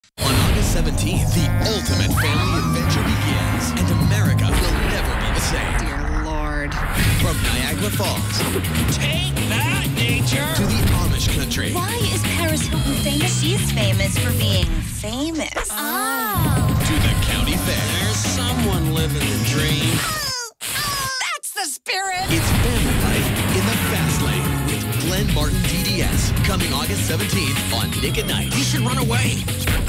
On August 17th, the ultimate family adventure begins, and America will never be the same. Dear Lord. From Niagara Falls Take that, nature! to the Amish country. Why is Paris Hilton famous? She's famous for being famous. Oh. To the county fair. There's someone living the dream. That's the spirit! It's family life in the fast lane with Glenn Martin DDS coming August 17th on Nick at Night. You should run away.